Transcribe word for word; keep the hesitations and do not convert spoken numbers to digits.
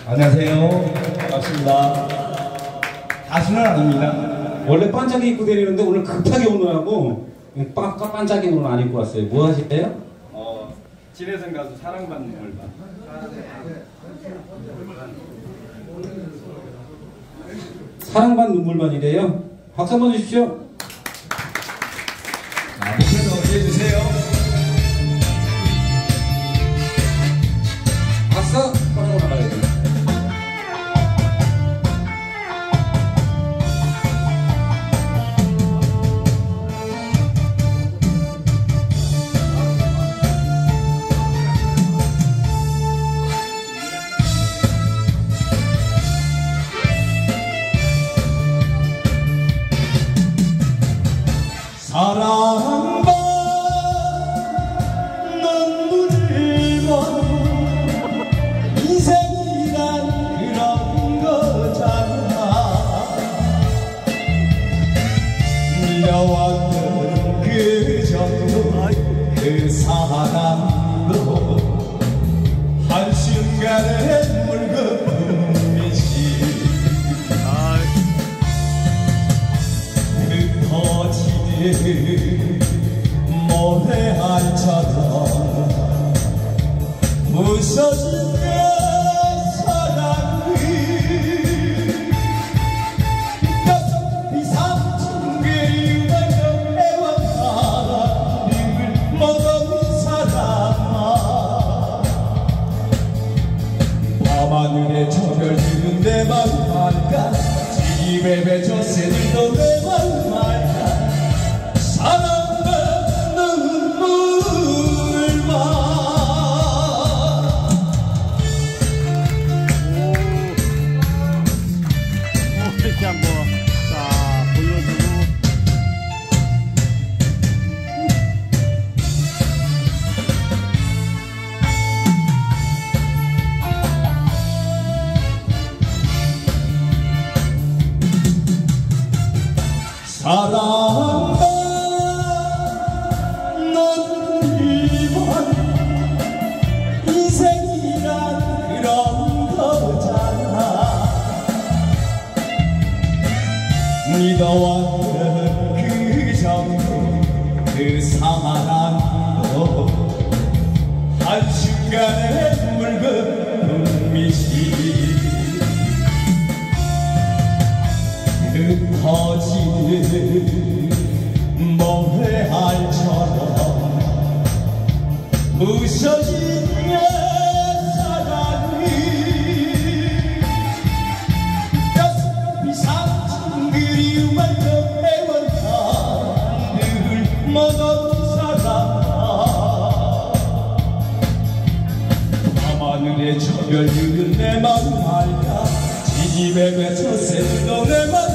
안녕하세요. 반갑습니다. 가수는 아닙니다. 원래 반짝이 입고 다니는데 오늘 급하게 오느라고 빠, 반짝이 옷은 안 입고 왔어요. 뭐 하실래요? 어, 진혜성 가수 사랑받는 물반. 사랑반 눈물반이래요. 박수 한번 주십시오. 아, 목소리 어떻게 해주세요? 아싸! 빠르고 나가야 돼. 사랑반 눈물만 인생이란 그런 거잖아. 믿어왔던 그 정도 그 사랑도 한순간에 물거품이지. 흩어지는 모래알처럼 부서진 내 사랑이 이삼층 그리움을 애원하라 님을 먹은 사람아. 밤하늘에 저별 주는 내 마음 말까 지집에 맺혀 새들도 내 마음 말까. 이렇게 한번 자 보여주고 사랑과 너를 인생이란 그런 거잖아. 믿어왔던 그 정도 그 사랑도 한순간에 물거품이지. 흩어지는 모래알처럼 부서진 내 사랑이 이삼층 그리움을 애원한 늘 먹은 사랑아. 밤하늘에 저별 주는 내 마음 알까 지집에 맺혀 새도 내 마음